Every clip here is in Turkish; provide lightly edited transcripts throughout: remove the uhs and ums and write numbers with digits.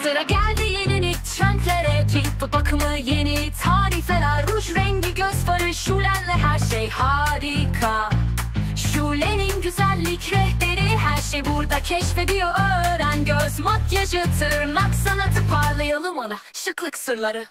Sıra geldi yeni trendlere, cilt bakımı yeni tarifler. Ruj rengi, göz farı, Şulen'le her şey harika. Şulen'in güzellik rehberi, her şey burada keşfediyor, öğren. Göz makyajı, tırnak sanatı, parlayalım ona şıklık sırları.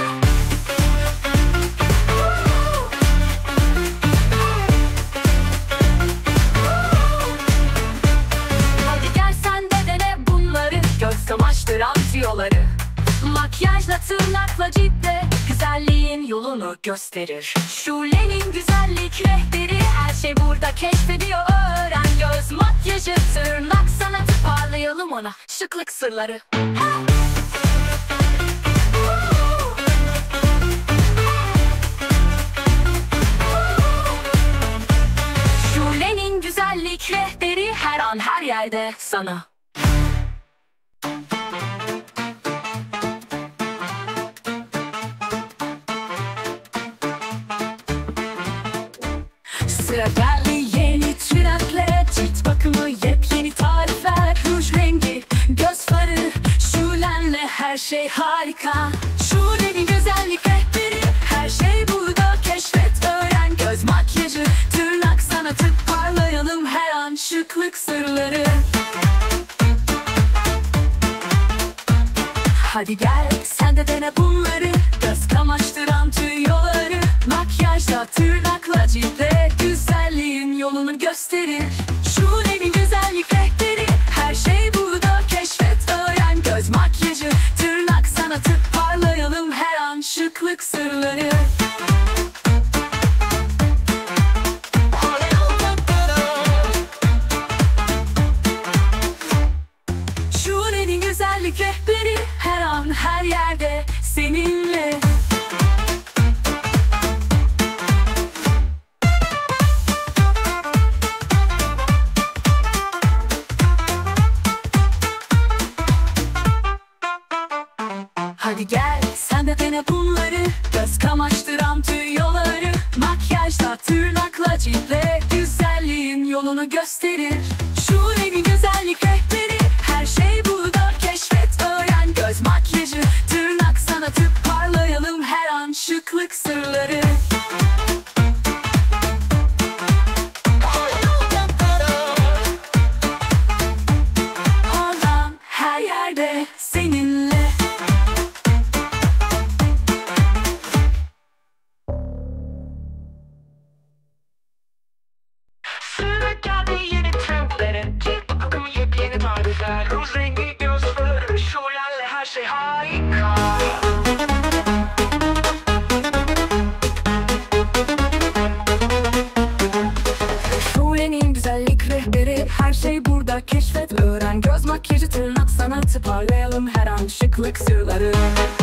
Hadi gel sen de dene bunları, göz kamaştıran tüyoları. Makyajla, tırnakla, ciltle güzelliğin yolunu gösterir. Şulen'in güzellik rehberi, her şey burada keşfediyor, öğren. Göz makyajı, tırnak sanatı, parlayalım ona şıklık sırları. Şulen'in güzellik rehberi, her an her yerde sana. Sıra geldi yeni trendlere, cilt bakımı, yepyeni tarifler. Ruj rengi, göz farı, Şulen'le her şey harika. Şulen'in güzellik rehberi, her şey burada keşfet, öğren. Göz makyajı, tırnak sanatı, parlayalım her an şıklık sırları. Hadi gel sen de dene bunları, göz kamaştıran tüyoları. Makyajla, tırnakla, ciltle güzelliğin yolunu gösterir. Şulen'in güzellik rehberi, her şey burada keşfet, öğren. Göz makyajı, tırnak sanatı, parlayalım her an şıklık sırları. Şulen'in güzellik rehberi, her an her yerde seninle. Hadi gel sen de dene bunları, göz kamaştıran tüyoları. Makyajla, tırnakla, ciltle güzelliğin yolunu gösterir. Şulen'in güzellik rehberi, her şey burada keşfet, öğren. Göz makyajı, tırnak sanatı, parlayalım her an şıklık sırları. Oradan her yerde seninle. Sıra geldi yeni trendlere, cilt bakımı, yepyeni tarifler. Ruj rengi, göz farı, Şulen'le her şey harika. Şulen'in güzellik rehberi, her şey burada keşfet, öğren. Göz makyajı, tırnak sanatı, parlayalım her an şıklık sırları.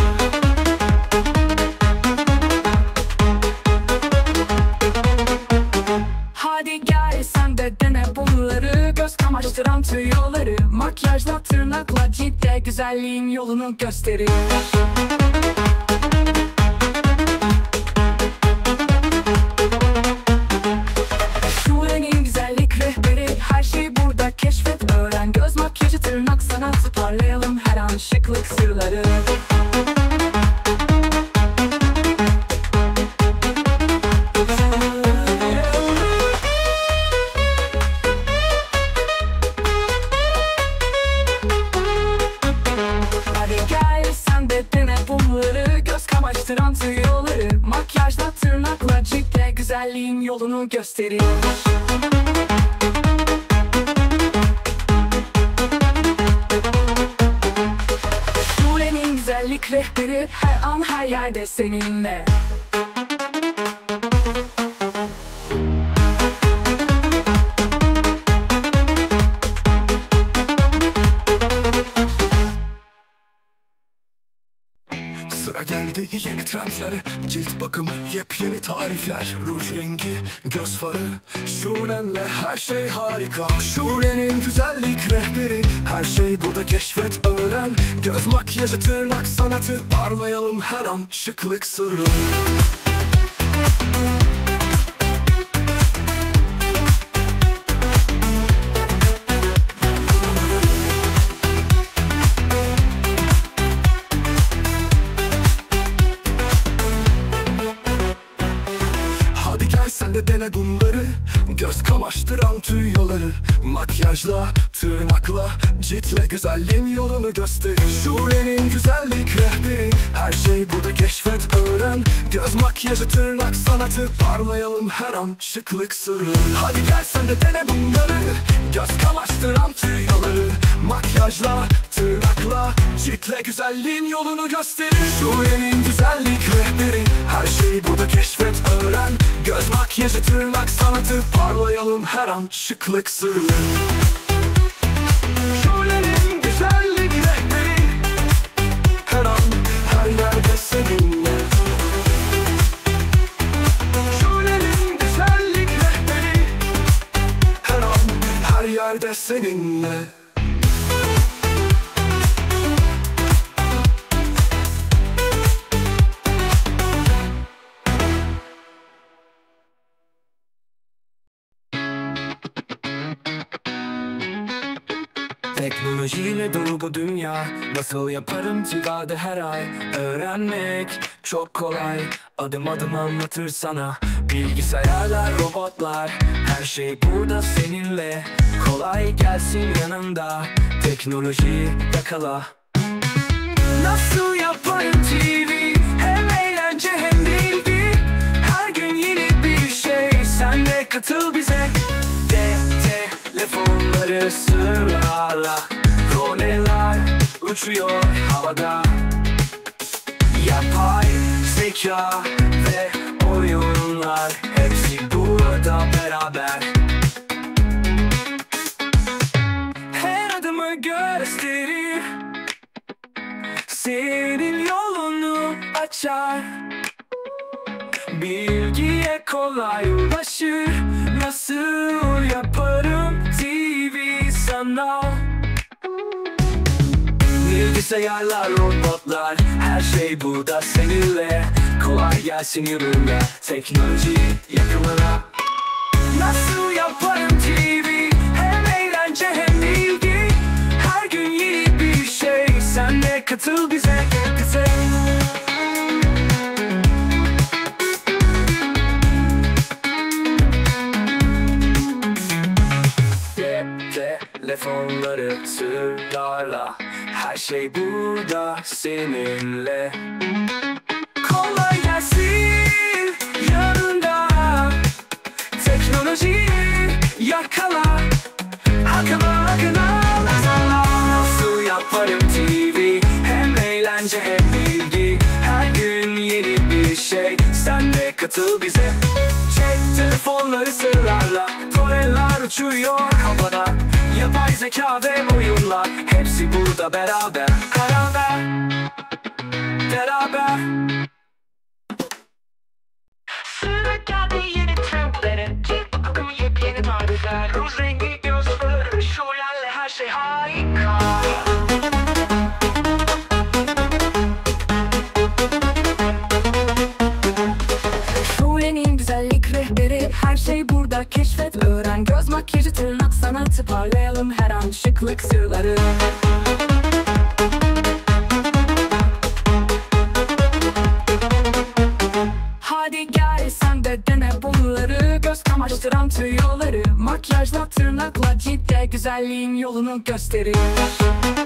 Hadi gel sen de dene bunları, göz kamaştıran tüyoları. Makyajla, tırnakla, ciltle güzelliğin yolunu gösterir. Şulen'in güzellik rehberi, her şey burada keşfet, öğren. Göz makyajı, tırnak sanatı, parlayalım her an şıklık sırları. Kamaştıran tüyoları, makyajla, tırnakla, ciltle güzelliğin yolunu gösterir. Şulen'in güzellik rehberi, her an her yerde seninle. Sıra geldi yeni trendlere, cilt bakımı, yepyeni tarifler. Ruj rengi, göz farı, Şulen'le her şey harika. Şulen'in güzellik rehberi, her şey burada keşfet, öğren. Göz makyajı, tırnak sanatı, parlayalım her an şıklık sırrı. sen de dene bunları. Göz kamaştıran tüyoları, makyajla, tırnakla, ciltle güzelliğin yolunu gösterir. Şule'nin güzellik rehberi, her şey burada keşfet öğren. Göz makyajı, tırnak sanatı, parlayalım her an şıklık sırrı. Hadi gel sen de dene bunları. Göz kamaştıran tüyoları, makyajla, tırnakla, ciltle güzelliğin yolunu gösterir. Şule'nin güzellik rehberi, her şeyi burada keşfet öğren. Göz makyajı, tırnak sanatı, parlayalım her an şıklık sırrı. Şule'nin güzellik rehberi, her an her yerde seninle. Şule'nin güzellik rehberi, her an her yerde seninle. Teknolojiyle dolu bu dünya, nasıl yaparım tigade her ay. Öğrenmek çok kolay, adım adım anlatır sana. Bilgisayarlar, robotlar, her şey burada seninle. Kolay gelsin yanında, teknoloji yakala. Nasıl yaparım TV, hem eğlence hem bilgi. Her gün yeni bir şey, sen de katıl bize. Telefonları sırlarla, roleler uçuyor havada. Yapay zeka ve oyunlar, hepsi burada beraber. Her adımı gösterir, senin yolunu açar. Bilgiye kolay ulaşır, nasıl yaparım TV sanal. Bilgisayarlar, robotlar, her şey burada seninle. Kolay gelsin yolunda, teknoloji yakınına. Nasıl yaparım TV, hem eğlence hem bilgi. Her gün yeni bir şey, sen de katıl bize. Telefonları sırlarla, her şey burada seninle. Kolay gelsin yanında, teknoloji yakala. Akına nasıl yaparım TV, hem eğlence hem bilgi. Her gün yeni bir şey, sen de katıl bize. Cep telefonları sırlarla, roleler uçuyor havada. Yapay zeka ve oyunlar, hepsi burada beraber. Beraber. Sıra geldi yeni trendlerin, cilt bakımı yepyeni tarifler. Ruj rengi göz farı, şölenle her şey harika. Şule'nin güzellik rehberi, her şey burada keşfet öğren. Göz makyajı, tırnak sanatı, parlayalım her an şıklık sırları. Hadi gel sen de dene bunları. Göz kamaştıran tüyoları, makyajla, tırnakla, ciltle güzelliğin yolunu gösterir.